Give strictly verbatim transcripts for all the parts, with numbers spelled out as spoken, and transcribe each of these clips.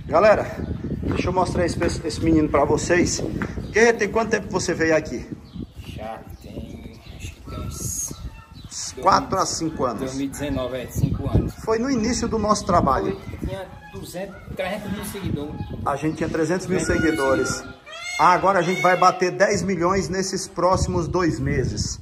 Galera, deixa eu mostrar esse, esse menino pra vocês. Que tem quanto tempo você veio aqui? Já tem, acho que tem uns quatro a cinco anos. dois mil e dezenove, é, cinco anos. Foi no início do nosso trabalho. Eu tinha duzentos, trezentos mil seguidores. A gente tinha trezentos mil seguidores. Ah, agora a gente vai bater dez milhões nesses próximos dois meses.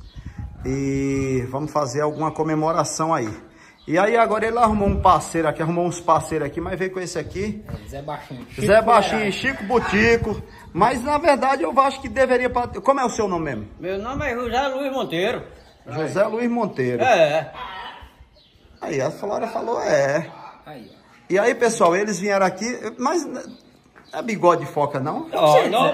E vamos fazer alguma comemoração aí. E aí agora ele arrumou um parceiro aqui, arrumou uns parceiros aqui, mas veio com esse aqui. É, Zé Baixinho. Chico Zé Baixinho, Fuleiragem. Chico Butico. Mas na verdade eu acho que deveria... Como é o seu nome mesmo? Meu nome é José Luiz Monteiro. José Luiz Monteiro. É. Aí a Flora falou, é. Aí, ó. E aí, pessoal, eles vieram aqui, mas não é bigode de foca, não? Ó, não,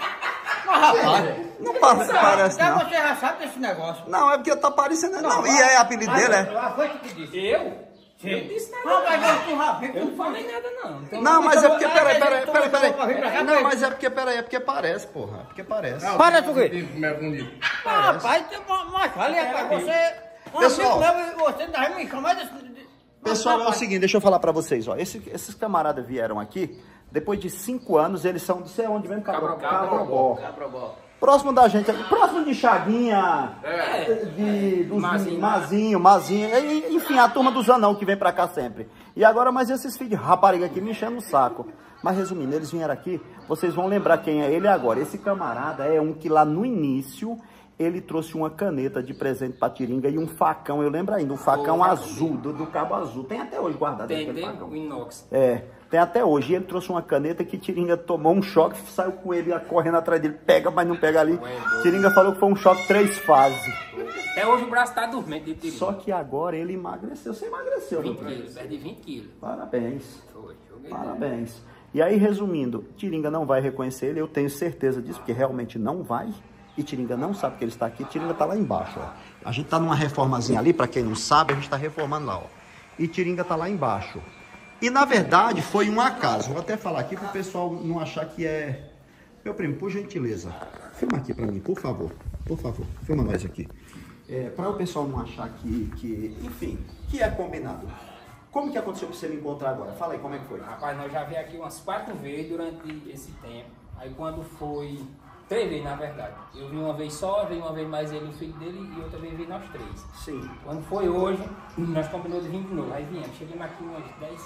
mas rapaz, Não parece, parece até não. você já sabe desse negócio. Não, é porque tá parecendo... Não, e é apelido dele, é? Ah, foi tu que disse. Eu? Sim. Eu não disse nada. Não, mas não. eu com Rafinha, Eu não falei nada, não. Então, Não, mas é porque, Ah, peraí, mas peraí, então peraí, eu vou vir pra peraí. cá, Não, vai. mas é porque, peraí, é porque parece, porra. É porque parece. Para tu ver. Parece. Rapaz, mas falei, rapaz, você... Um Pessoal. amigo meu e você ainda vai me chamar desse... Pessoal, é o seguinte, deixa eu falar pra vocês, ó. Esse, esses camaradas vieram aqui, depois de cinco anos, eles são, não sei onde mesmo, Cabrobó. Cabrobó. Cabrobó. Próximo da gente, aqui, próximo de Chaguinha, É. de, dos Mazinho. Mazinho, Mazinho, e, enfim, a turma dos anão que vem pra cá sempre. E agora, mas esses filhos de rapariga aqui me enchendo o saco. Mas resumindo, eles vieram aqui, vocês vão lembrar quem é ele agora. Esse camarada é um que lá no início, ele trouxe uma caneta de presente pra Tiringa e um facão, eu lembro ainda, um facão Oh, azul, do, do cabo azul. Tem até hoje guardado Tem, aquele tem facão. o inox. É, tem até hoje. E ele trouxe uma caneta que Tiringa tomou um choque, saiu com ele correndo atrás dele. Pega, mas não pega ali. Tiringa falou que foi um choque três fases. Até hoje o braço tá dormente de tiro. Só que agora ele emagreceu. Você emagreceu, vinte doutor? quilos, perdi vinte quilos. Parabéns. Foi, joguei. Parabéns. E aí, resumindo, Tiringa não vai reconhecer ele. Eu tenho certeza disso, porque realmente não vai. E Tiringa não sabe que ele está aqui. Tiringa tá lá embaixo, ó. A gente tá numa reformazinha ali, para quem não sabe, a gente tá reformando lá, ó. E Tiringa tá lá embaixo. E na verdade foi um acaso. Vou até falar aqui para o pessoal não achar que é... Meu primo, por gentileza, filma aqui para mim, por favor. Por favor, filma nós aqui. É, para o pessoal não achar que, que, enfim, que é combinado. Como que aconteceu para você me encontrar agora? Fala aí, como é que foi? Rapaz, nós já viemos aqui umas quatro vezes durante esse tempo. Aí quando foi... Três vezes, na verdade. Eu vi uma vez só, veio uma vez mais ele e o filho dele, e outra vez veio nós três. Sim. Quando foi hoje, nós combinamos de vir de novo. Aí viemos, chegamos aqui umas dez,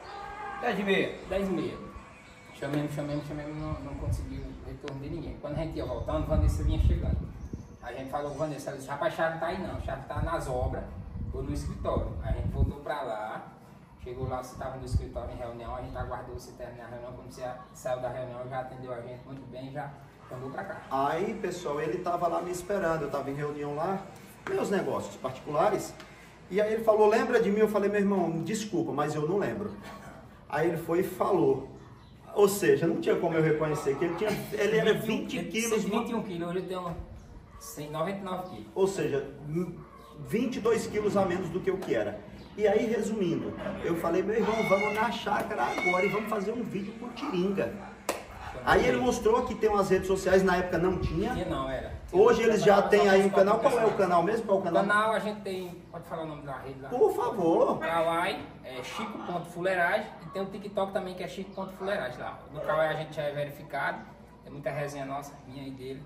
Dez e meia. dez e meia. Chamemos, chamemos, chamemos, não, não conseguiu retorno de ninguém. Quando a gente ia voltando, Vanessa vinha chegando. A gente falou com Vanessa, ela disse, rapaz, a chave não tá aí não, a chave tá nas obras ou no escritório. A gente voltou pra lá, chegou lá, você estava no escritório em reunião, a gente aguardou você terminar a reunião. Quando você saiu da reunião, já atendeu a gente muito bem, já andou pra cá. Aí, pessoal, ele tava lá me esperando, eu tava em reunião lá, meus negócios particulares. E aí ele falou, lembra de mim? Eu falei, meu irmão, desculpa, mas eu não lembro. Aí ele foi e falou. Ou seja, não tinha como eu reconhecer que ele tinha, ele era vinte quilos. vinte e um quilos, hoje eu tenho noventa e nove quilos. Ou seja, vinte e dois quilos a menos do que o que era. E aí, resumindo, eu falei, meu irmão, vamos na chácara agora e vamos fazer um vídeo com Tiringa. Aí ele mostrou que tem umas redes sociais, na época não tinha. Tinha não, era. Hoje eles já têm aí um canal. Qual é o canal mesmo? Qual é o O canal? canal a gente tem, pode falar o nome da rede lá? Por favor. O Kawaii é Chico.fuleiragem e tem o TikTok também que é Chico.fuleiragem lá. No Kawaii a gente já é verificado, tem muita resenha nossa, minha e dele.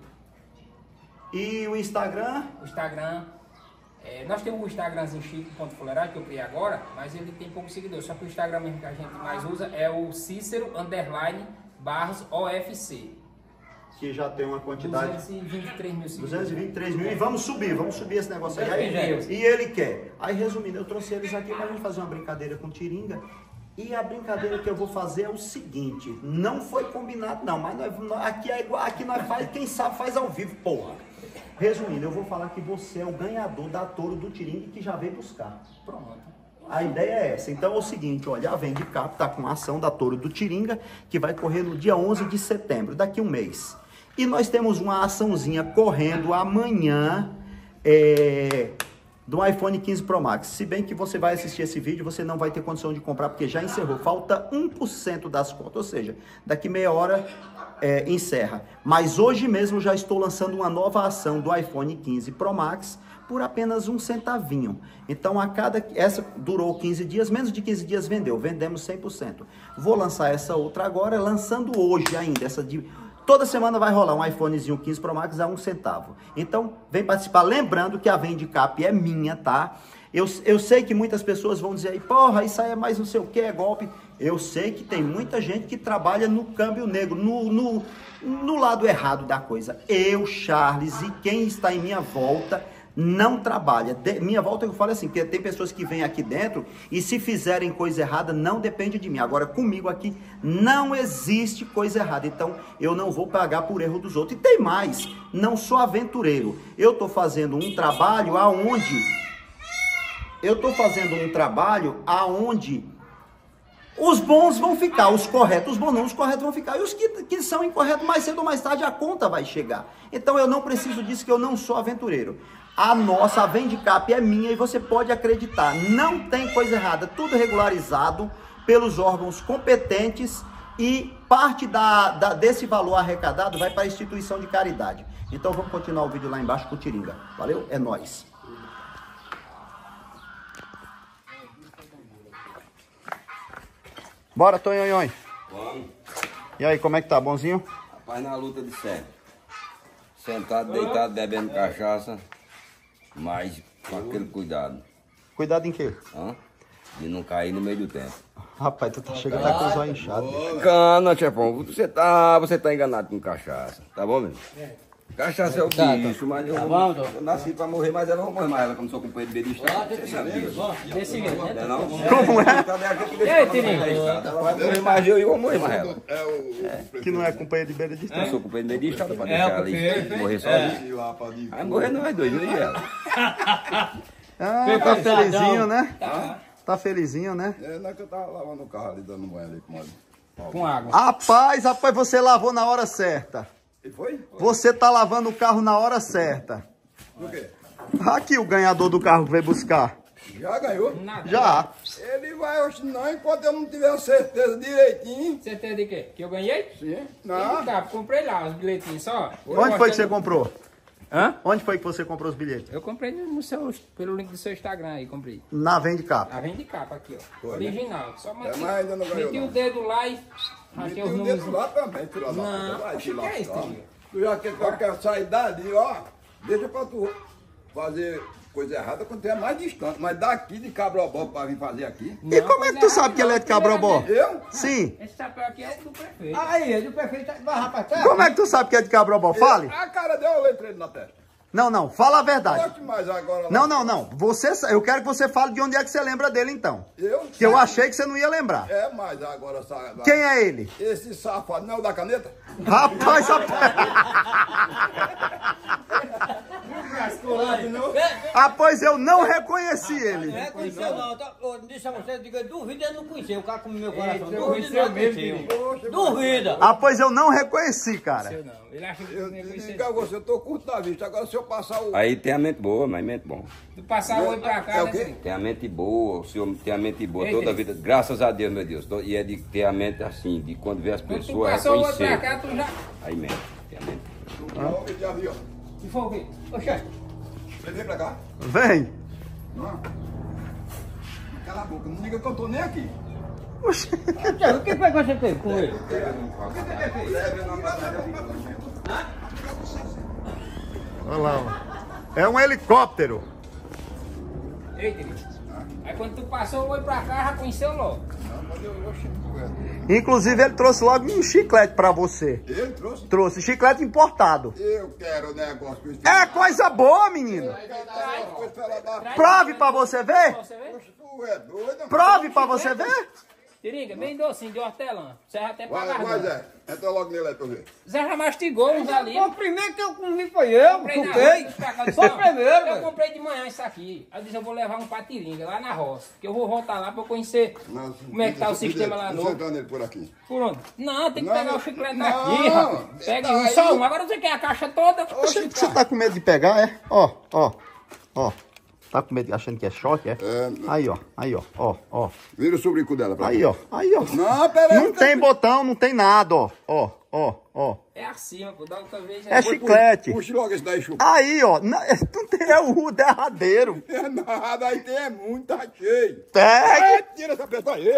E o Instagram? O Instagram, é, nós temos o Instagramzinho Chico.fuleiragem que eu criei agora, mas ele tem poucos seguidores, só que o Instagram mesmo que a gente mais usa é o Cícero Underline Barros O F C. Que já tem uma quantidade... duzentos e vinte e três mil seguidores. duzentos e vinte e três mil. E vamos subir, vamos subir esse negócio aí. aí Deus. e ele quer. Aí, resumindo, eu trouxe eles aqui pra gente fazer uma brincadeira com Tiringa. E a brincadeira que eu vou fazer é o seguinte. Não foi combinado, não. Mas nós, nós- aqui, é igual, aqui nós faz, quem sabe faz ao vivo, porra. Resumindo, eu vou falar que você é o ganhador da Touro do Tiringa que já veio buscar. Pronto. A ideia é essa. Então é o seguinte, olha, a Vende Cap tá com a ação da Touro do Tiringa, que vai correr no dia onze de setembro, daqui um mês. E nós temos uma açãozinha correndo amanhã é, do iPhone quinze Pro Max. Se bem que você vai assistir esse vídeo, você não vai ter condição de comprar, porque já encerrou. Falta um por cento das contas, ou seja, daqui meia hora é, encerra. Mas hoje mesmo já estou lançando uma nova ação do iPhone quinze Pro Max por apenas um centavinho. Então, a cada... Essa durou quinze dias, menos de quinze dias vendeu. Vendemos cem por cento. Vou lançar essa outra agora, lançando hoje ainda. Essa de... Toda semana vai rolar um iPhonezinho quinze Pro Max a um centavo. Então, vem participar. Lembrando que a Vendicap é minha, tá? Eu, eu sei que muitas pessoas vão dizer aí, porra, isso aí é mais não sei o que, é golpe. Eu sei que tem muita gente que trabalha no câmbio negro, no, no, no lado errado da coisa. Eu, Charles e quem está em minha volta não trabalha. De, minha volta eu falo assim, que tem pessoas que vêm aqui dentro e se fizerem coisa errada não depende de mim. Agora comigo aqui não existe coisa errada, então eu não vou pagar por erro dos outros. E tem mais, não sou aventureiro. Eu estou fazendo um trabalho aonde... Eu estou fazendo um trabalho aonde os bons vão ficar, os corretos, os bons não, os corretos vão ficar. E os que, que são incorretos, mais cedo ou mais tarde, a conta vai chegar. Então eu não preciso disso, que eu não sou aventureiro. A nossa, a Vendicap é minha e você pode acreditar. Não tem coisa errada, tudo regularizado pelos órgãos competentes e parte da, da, desse valor arrecadado vai para a instituição de caridade. Então vamos continuar o vídeo lá embaixo com o Tiringa. Valeu? É nóis. Bora, Tonhonhon. Vamos. E aí, como é que tá? Bonzinho? Rapaz, na luta de sempre. Sentado, deitado, bebendo cachaça, mas com aquele cuidado. Cuidado em quê? Hã? De não cair no meio do tempo. Rapaz, tu tá chegando tá com os olhos inchados. Cana, chefão, você tá, você tá enganado com cachaça. Tá bom, mesmo? Cachaça é o bicho, mas eu, eu nasci pra morrer, mas ela não vai morrer mais. Ela, como sou companheiro de belistar, você sabe disso. Desse jeito, né? Não é não? Como é? E aí, Tiringa? Ela vai morrer mais eu e eu vou morrer mais ela. Que não é companheiro de beira de Eu sou companheiro de belistar, pra deixar ela ali morrer sozinha. Vai morrer nós dois, eu e ela. Ah, tá felizinho, né? Tá. Tá felizinho, né? É, não é que eu tava lavando o carro ali, dando banho ali com óleo. Com água. Rapaz, rapaz, você lavou na hora certa. E foi? Você tá lavando o carro na hora certa. Por quê? Aqui o ganhador do carro que veio buscar. Já ganhou? Nada. Já. Ele vai, oxe, não, enquanto eu não tiver certeza direitinho. Certeza de quê? Que eu ganhei? Sim. Não. Não. Tá, comprei lá os bilhetinhos só. Onde foi que você Mostrando- comprou? Hã? Onde foi que você comprou os bilhetes? Eu comprei no seu, pelo link do seu Instagram aí, comprei. Na Vendicap. A vende capa aqui, ó. Foi, né? Original. Só É, meti, mas ainda não ganhou, meti não. o dedo lá e achei E os o números. dedo lá também, filho da Não, puta. Vai, oxe, filho que é da isso, puta. Tiringa? Tu já quer, tu quer sair dali, ó. Deixa pra tu fazer coisa errada quando tu é mais distante. Mas daqui de Cabrobó pra vir fazer aqui. E como é que tu sabe que ele é de Cabrobó? Eu? Sim. Esse chapéu aqui é do prefeito. Aí, ele prefeito vai rapaz, tá? Como é que tu sabe que é de Cabrobó? Fale. A cara deu o letreiro na testa. Não, não, fala a verdade. Pode mais agora. lá. Não, não, não. Você, eu quero que você fale de onde é que você lembra dele, então. Eu? Que eu achei que você não ia lembrar. É, mas agora sabe. Quem é ele? Esse safado não é o da caneta? Rapaz, rapaz. Rapaz, eu não reconheci ele. Não é conheceu não, tá? Eu disse a você, diga, duvida ele não conheceu, o cara com o meu coração. Eita, Duvida ele não conheceu. Duvida. Rapaz, eu não reconheci, cara. Eu não. Ele acha que Eu eu nem conhecia. digo a você, eu tô curto da vista. Agora se eu passar o. Aí tem a mente boa, mas mente bom. Tu passar o olho pra cá, É o né? quê? Tiringa? Tem a mente boa, o senhor tem a mente boa Ei, toda a Deus. vida. Graças a Deus, meu Deus. E é de ter a mente assim, de quando vê as Quando tu pessoas passou o olho pra reconhecer. cá, tu já... Aí mente, tem a mente. Não, ele já viu. Que foi o quê? Oxe, Ele vem pra cá? Vem. Não. Cala a boca, não diga que eu tô nem aqui. Oxi. o que foi que você fez com ele? Olha lá, ó. É um helicóptero. Ei, Tiringa. Aí quando tu passou o olho pra cá, já conheceu logo. Inclusive, ele trouxe logo um chiclete pra você. Ele trouxe? Trouxe chiclete importado. Eu quero o negócio com isso. É coisa boa, menino. Prove pra você ver. Você vê? Tu é doido? Prove pra você ver. Tiringa, bem docinho, de hortelã. Você já até Vai, pagar. vai, Zé. Entra logo nele aí pra eu ver. Zé já mastigou uns ali. O primeiro que eu comi foi eu, Comprei na chupei. roça, pra cá, Foi não, o primeiro, Eu velho. comprei de manhã isso aqui. Aí eu disse, eu vou levar um pra Tiringa, lá na roça. Que eu vou voltar lá pra eu conhecer como é que tá o sistema lá Vou novo. sentar nele por aqui. Por onde? Não, tem que Não, pegar o chiclete não, daqui, rapaz. Pega tá um, aí. só um. Agora você quer a caixa toda? Oxe, você tá com medo de pegar, é? Ó, ó, ó. Tá com medo, achando que é choque, é? É. Aí, ó, aí, ó, ó, ó. Vira o sobrinco dela pra Aí, cá. ó, aí, ó. Não, pera aí. Não tem botão, não tem nada, ó, ó, Ó, ó. É acima, pô. Da outra vez... É chiclete. Puxa logo esse daí, chupa. Aí, ó. Não, não tem é o derradeiro. É nada, aí tem é muito, tá cheio. Pega. É, tira essa pessoa aí.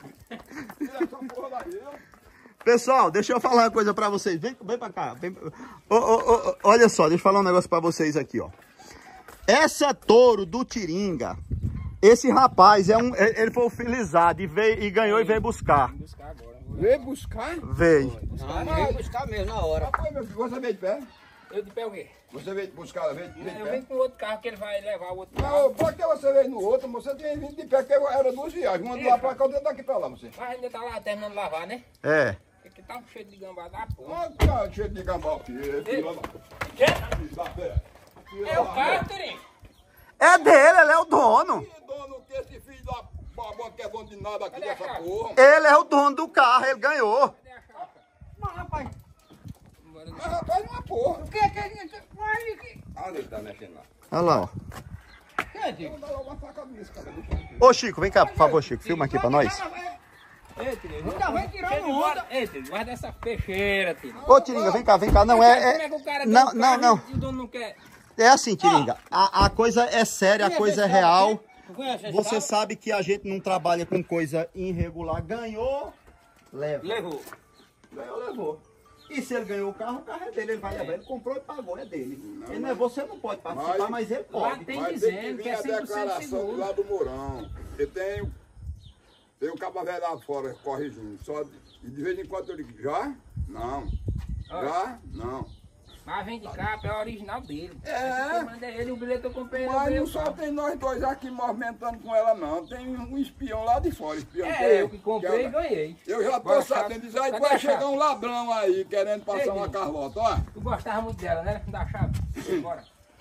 Tira essa porra daí. Pessoal, deixa eu falar uma coisa pra vocês. Vem, vem pra cá. Vem. Ô, ô, ô, olha só, deixa eu falar um negócio pra vocês aqui, ó. Essa touro do Tiringa, esse rapaz, é um, ele foi filizado e, veio, e ganhou e veio buscar. buscar agora. Veio buscar? Veio. Não, veio buscar mesmo na hora. Rapaz, meu filho, você veio de pé? Eu de pé o quê? Você veio buscar, veio, veio de Eu pé? venho com outro carro que ele vai levar o outro carro. Não, por que você veio no outro? Você tinha vindo de pé, porque era duas viagens. Uma de lá pra cá, outra daqui pra lá, você. Mas ainda tá lá terminando de lavar, né? É. Porque tá cheio de gambá da porra. Olha, cara, cheio de gambá aqui. Tira lá. Tira lá, pé. Tira É o lá, carro, Turim. É dele, ele é o dono. Que dono que esse filho da babona que é dono de nada aqui Cadê a dessa chave? porra? Ele é o dono do carro, ele ganhou. Cadê a chave? Mas, rapaz, Bora Mas rapaz, uma porra. o que é que ele... Olha ele tá mexendo lá. Olha lá, ó. Que é, Tico? Vou dar logo uma facada nisso, cara. Ô, Chico, vem cá, por favor, Chico. Filma aqui pra nós. Ei, Turim. Ainda vai tirando onda. Ei, Turim, guarda essa peixeira, Turim. Ô, Tiringa, vem cá, vem cá. Não, é... Como é é... que o cara tem Não, um não, carro não. e o dono não quer? É assim, Tiringa. A, a coisa é séria, a coisa é real. Tu conhece esse Você cara? sabe que a gente não trabalha com coisa irregular. Ganhou, leva. Levou. Ganhou, levou. E se ele ganhou o carro, o carro é dele. Ele vai levar. Ele comprou e pagou, é dele. Ele não é, você não pode participar, Mas- mas ele Lá pode. tem Mas dizendo tem que que vir é a cem por cento declaração do seguro. lado do Mourão. Eu tenho, tenho o cabo velho lá fora corrigindo. Só de, e de vez em quando eu digo, já? Não. Já? Não. Mas vem de capa, é o original dele. É. Quem manda é ele, o bilhete eu comprei. eu Mas ganhei não o só carro. tem nós dois aqui movimentando com ela, não. Tem um espião lá de fora. Espião É, eu que comprei e é- ganhei. Eu já tô Agora, sabendo. Diz aí, cadê vai a chegar chave? um ladrão aí querendo passar Ei, uma Dino. carlota, ó. Tu gostava muito dela, né? Da chave. Bora.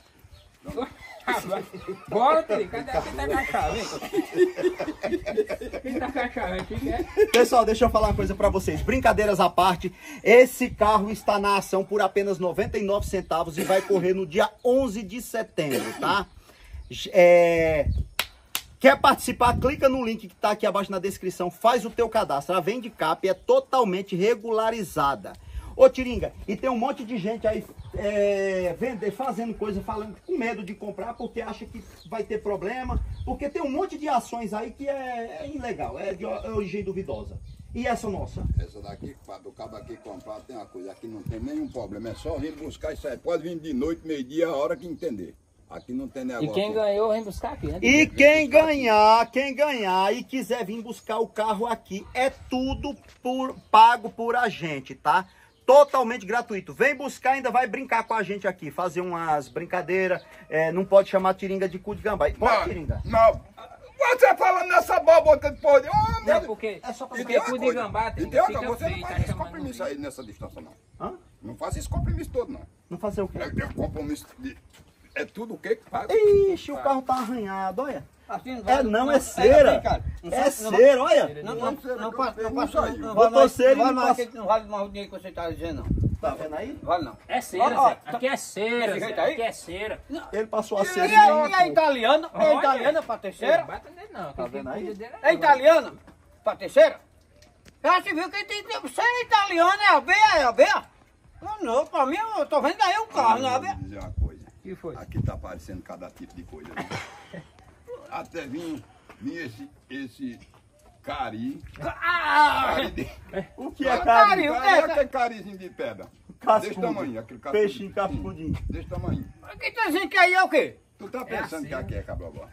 Bora, Turim. Cadê quem tá com a chave, hein? Quem tá com a chave aqui, né? Pessoal, deixa eu falar uma coisa pra vocês. Brincadeiras à parte, esse carro está na ação por apenas noventa e nove centavos e vai correr no dia onze de setembro, tá? É... Quer participar? Clica no link que tá aqui abaixo na descrição, faz o teu cadastro. A Vendicap é totalmente regularizada. Ô, Tiringa, e tem um monte de gente aí é, vender, fazendo coisa, falando com medo de comprar porque acha que vai ter problema, porque tem um monte de ações aí que é, é ilegal, é de origem duvidosa. E essa nossa? Essa daqui, para o cabo aqui comprar, tem uma coisa, aqui não tem nenhum problema, é só vir buscar isso aí. Pode vir de noite, meio-dia, a hora que entender. Aqui não tem negócio. E quem ganhou, vem buscar aqui, né? E quem ganhar, quem ganhar e quiser vir buscar o carro aqui, é tudo por, pago por a gente, tá? Totalmente gratuito. Vem buscar, ainda vai brincar com a gente aqui, fazer umas brincadeiras. É, não pode chamar Tiringa de cu de gambá. Pode, Não, Tiringa? não. Você falando nessa boboca de porra de... Oh, Não, meu... porque, É só pra E porque tem cu uma de coisa, gambá e tem, tem outra, fica você não feio, tá faz esse chamando compromisso de- aí nessa distância, não. Hã? Não faça esse compromisso todo, não. Não fazer o quê? É, é compromisso de... É tudo o que que paga? Ixi, o carro tá arranhado, olha. Assim, É não, é cera. É cera, olha. Não, não, não, não passa, não passa, não, não Botou vale mais, cera e não vale não mais, passa. aquele- não vale mais o dinheiro que você está dizendo, não. Tá vendo aí? Não vale não. É cera, Ó, ó, Zé. Aqui é cera, Desse Zé. jeito aí? Aqui é cera. Ele passou a E cera. a, e e a colocou. italiana? É Olha. italiana para terceira? Não bata nele não. Tá quem vendo aí? cuida dele É eu. italiana para terceira? Já se viu que tem que ser italiana, é a B, é a B? Não, não, para mim eu tô vendo aí o carro, não é a B? Vou dizer uma coisa. O que foi? Aqui tá aparecendo cada tipo de coisa. Né? Até vim, vim esse, esse cari. Ah! Cari de... O que é Cari, cari? o que Cari é é aquele carizinho de pedra. Cascudo. Desse tamanho, aquele cascudo. Peixinho cascudinho. Sim, desse tamanho. Quem tá dizendo que aí é o quê? Tu tá pensando assim, que aqui é cabrobó?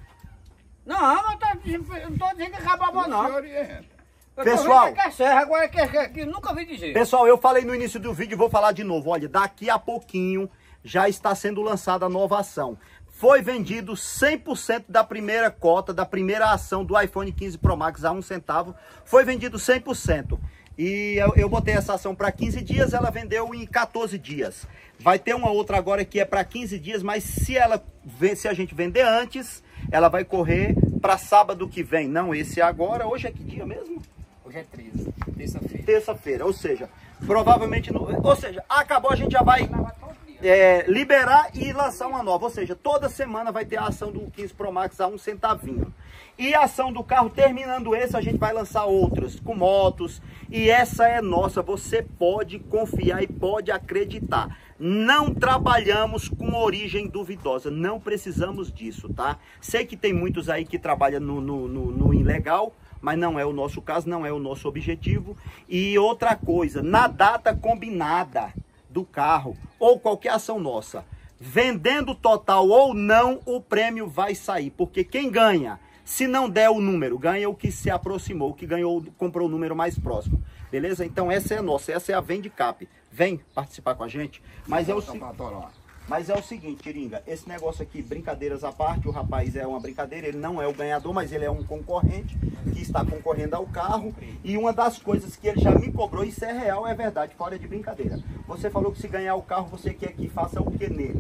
Não, eu tô dizendo- eu não tô dizendo que é cababó, não. Se orienta. Eu tô Pessoal. vendo que é serra, agora que é que, é que nunca vi dizer. Pessoal, eu falei no início do vídeo e vou falar de novo. Olha, daqui a pouquinho já está sendo lançada a nova ação. Foi vendido cem por cento da primeira cota, da primeira ação do iPhone quinze Pro Max a um centavo. Foi vendido cem por cento. E eu, eu botei essa ação para quinze dias, ela vendeu em quatorze dias. Vai ter uma outra agora que é para quinze dias, mas se, ela, se a gente vender antes, ela vai correr para sábado que vem. Não esse agora, hoje é que dia mesmo? Hoje é treze, terça-feira. Terça-feira, ou seja, provavelmente, no, ou seja, acabou, a gente já vai, Lavar todo dia. é, liberar e lançar uma nova. Ou seja, toda semana vai ter a ação do quinze Pro Max a um centavinho. E a ação do carro, terminando esse, a gente vai lançar outras, com motos. E essa é nossa, você pode confiar e pode acreditar. Não trabalhamos com origem duvidosa, não precisamos disso, tá? Sei que tem muitos aí que trabalham no, no, no, no ilegal, mas não é o nosso caso, não é o nosso objetivo. E outra coisa, na data combinada do carro, ou qualquer ação nossa, vendendo total ou não, o prêmio vai sair, porque quem ganha, se não der o número, ganha o que se aproximou, o que ganhou, comprou o número mais próximo. Beleza? Então essa é a nossa, essa é a Vendicap. Vem participar com a gente. Mas é o, si... mas é o seguinte, Tiringa, esse negócio aqui, brincadeiras à parte, o rapaz é uma brincadeira, ele não é o ganhador, mas ele é um concorrente que está concorrendo ao carro. E uma das coisas que ele já me cobrou, isso é real, é verdade, fora de brincadeira. Você falou que se ganhar o carro, você quer que faça o que nele?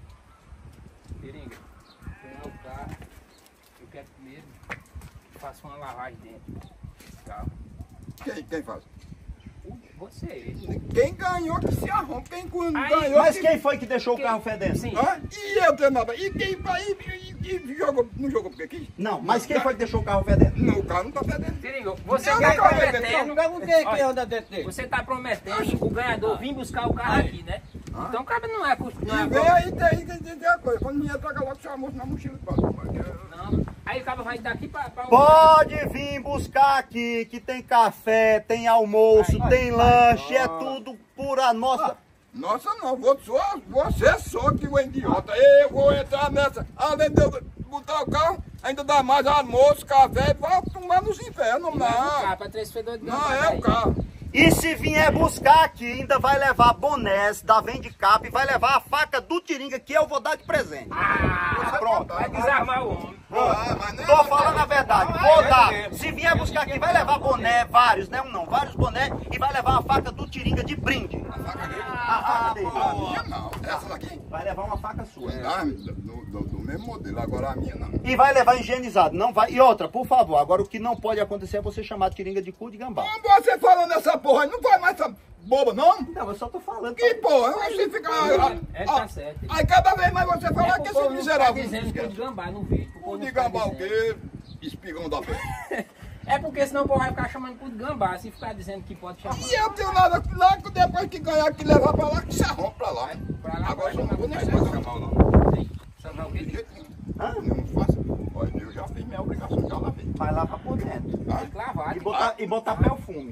Tiringa, ganhar o carro, eu quero primeiro que faça uma lavagem dentro do carro. Quem, quem faz? Você. Quem ganhou que se arruma. Quem Aí, ganhou Mas que... quem foi que deixou Quem? o carro fedendo? Sim. Ah, e eu tenho nada. E quem vai e, e, e jogou, não jogou porque quis? Não, mas quem foi que deixou o carro fedendo? Não, o carro não tá fedendo. Tiringa, você Não, tá não, não, prometendo. Perguntei quem Olha, anda dentro dele. Você tá prometendo o ganhador vir buscar o carro aqui, né? Então o cara não é... Não, E é vem aí, tem, tem, tem, tem a coisa. Quando vinha, traga logo seu almoço na mochila. não. Aí o cara vai daqui pra... pra... Pode vir buscar aqui, que tem café, tem almoço, Ai, tem ai, lanche, ai, é tudo pura nossa. Nossa, não, vou só, você só que o idiota. Eu vou entrar nessa. Além de eu botar o carro, ainda dá mais almoço, café, vai tomar nos infernos. Não, Não, pra três fedores de não gambá é aí. o carro. E se vier buscar aqui, ainda vai levar bonés da Vendicap e vai levar a faca do Tiringa que eu vou dar de presente. Ah, Pronto. vai desarmar o homem. Ah, mas não é- Tô falando a verdade, vou dar. Se vier buscar aqui, vai levar boné, vários, né? Um não, vários boné e vai levar a faca do Tiringa de brinde. A faca dele? A faca dele. A minha não. Essa daqui? Vai levar uma faca sua. Ah, do, do, do mesmo modelo, agora a minha não. E vai levar higienizado, não vai. E outra, por favor, agora o que não pode acontecer é você chamar Tiringa de cu de gambá. Quando você falando essa porra aí, não vai mais essa boba, não? Não, eu só tô falando. Que porra? Você fica... É, tá certo. Aí cada vez mais você fala É que pro esse povo não miserável... ficar dizendo cu de gambá no vídeo. pro povo Cu não de ficar gambá o dizendo. quê? Espigão da pé. É porque senão o povo vai ficar chamando cu de gambá, se ficar dizendo que pode chamar. E eu tenho nada lá, que depois que ganhar, que levar pra lá, que se arrompe pra lá, hein? Pra lá, Agora vai eu não vou nem chamar, chamar não. Chamar o De quê? jeito nenhum. Hã? Eu não faço. Olha, eu já fiz minha obrigação, já lavei. Vai lá pra por dentro. Tem que lavar. E botar, e botar perfume.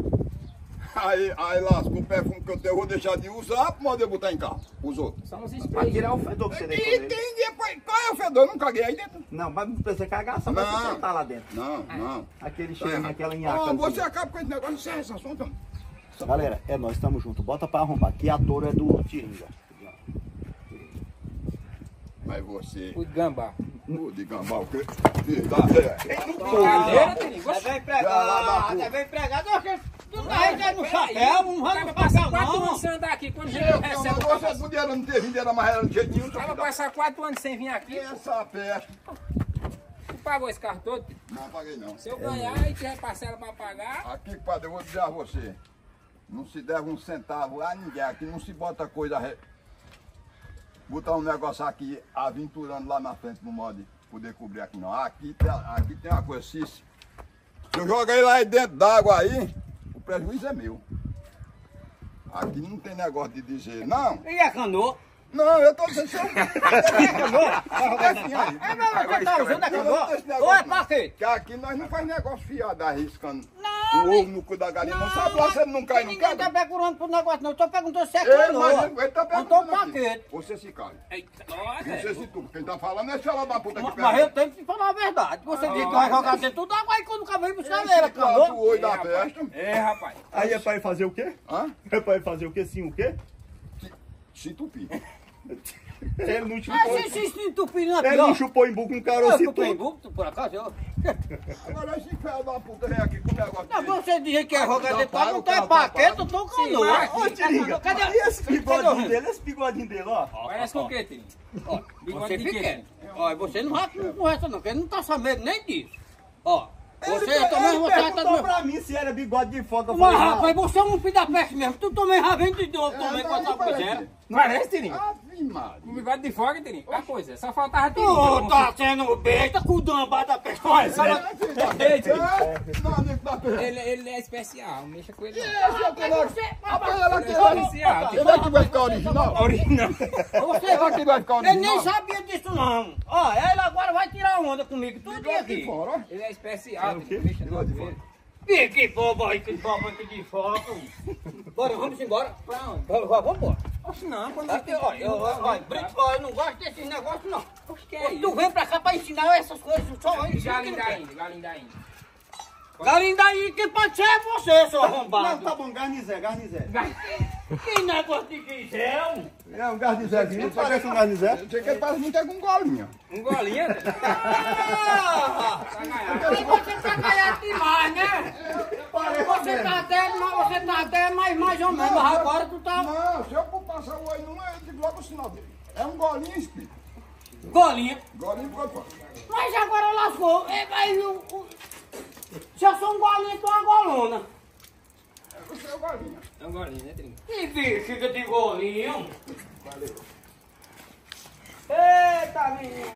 Aí, aí lasca o perfume que eu tenho, eu vou deixar de usar pra poder botar em carro, os outros. São os Pra sprays. tirar o fedor que você E deixou dele. quem depois, qual é o fedor? Eu não caguei aí dentro. Não, mas não precisa cagar, só vai Não. sentar lá dentro. Não, não. Aquele Tá cheirinho, errado. aquela Ó, nhaca. você acaba com esse negócio, encerra esse assunto. Galera, é nós, estamos juntos. Bota pra arrombar. Que a touro é do Tiringa. Mas você, Cu de gambá. o de gambá, o quê? Tá, é. Brincadeira, Tiringa. Até vem Vai lá, pregar, vai, até vem pregar. Não, que tu tá Aí, aí no peraí. chapéu, não O vai cara no passa papel quatro não. anos sem andar aqui. Quando Eu, ele eu, recebe o você cara... podia não ter vindo, era mais era de jeito nenhum. O cara passar quatro anos sem vir aqui, pô. Essa peste. Tu pagou esse carro todo? Não paguei não. Se eu ganhar e tiver parcela pra pagar... Aqui, padre, eu vou dizer a você. Não se deve um centavo a ninguém. Aqui não se bota coisa... Re... Botar um negócio aqui aventurando lá na frente no modo de poder cobrir aqui não. Aqui tem, aqui tem uma coisa, se se eu jogar ele aí dentro d'água aí, o prejuízo é meu. Aqui não tem negócio de dizer, não, E a canoa? não, eu tô dizendo, se eu... É mesmo, você tá usando a canoa? Ou é pra quê? Que aqui nós não faz negócio fiado, arriscando Não, o ovo no cu da galinha. Não, sabe lá, você não cai, não ninguém quebra? tá procurando pro negócio não. Eu tô perguntando se é Ele, canoa. mas ele, ele tá Não tô perguntando aqui. paquete. Você se cala. Eita, Não olha. sei se tu, quem tá falando é esse lá da puta que Mas, pega. mas eu tenho que falar a verdade. Você disse que vai jogar dentro da água, aí quando o cabelo buscar Esse ele, quatro canoa. oi da É, rapaz. festa. É, rapaz. Aí é pra ir fazer o quê? Hã? É pra ir fazer o quê? Sim, o quê? Se entupir. Ele não Ah, chupou. se se se entupir não é Ele não pior. chupou em buco um Eu caroço chupei em todo. buco, por acaso, eu... Agora esse ferro da puta vem aqui com o negócio Não, dele. você diz que é jogar Tá dentro da pago, água, não tem tá paquete, pago. eu tô Sim, canoa. mas- Ô, Tiringa, Cadê? e esse Cadê bigodinho o- dele? Esse bigodinho dele, ó. Parece com o quê, Tiringa? Ó, Bigode você de fica quê? quieto. Ó, você não vai com essa não, porque ele não tá sabendo nem disso. Ó, Você também, você tá perguntou pra mim se era bigode de foca. Eu Mas falei, rapaz, você é um filho da peste mesmo. Tu também já vem de novo também com essa coisa. Parece, Tirinho? Ave Maria. Com bigode de fogo, Tirinho? Ah, pois é, só faltava Tu Tirinho. tá sendo besta com o dambá da peste. Olha, É, não, amigo da peste. Ele, ele é especial, não mexa com ele não. Esse é aquele lá. Rapaz, ela que Ele é especial. Ele é que vai ficar original. Original. Você Ela que vai ficar Ele original. nem sabia disso não. Ó, ele agora vai tirar onda comigo. Tudo Bigode aqui. de fora, ó. Ele é especial, Tirinho, mexa no outro dele. Que que bobo aí, que bobo aqui de foto. Bora, vamos embora. Pra onde? Vamos, vamos embora. Oxe, não, quando Aqui, ó, eu, ó, Brito, ó, eu não gosto desses negócios não. Oxe, que é Tu isso? vem pra cá pra ensinar essas coisas só aí. Galinho da Índia, galinho da Índia. Galinho daí, que pode ser você, seu Não, arrombado. tá bom, garnizé, garnizé. Que negócio de quiser? É um garnizézinho. Não parece um garnizé? Eu sei que ele parece muito é com golinha. Um golinho, né? Ah, aí você tá caiado demais, né? Você tá até, mas você tá até mais, mais ou menos, mas agora tu tá Não, se eu for passar o olho não é, eu digo logo o sinal dele. É um golinho, espírito. golinha. Golinho pro outro. Mas agora lascou. É, mas o- o- se eu sou um golinho, tu é uma golona. Você é o golinho. É um golinho, né, Tirinho? Que bexiga de golinho. Eita, menino.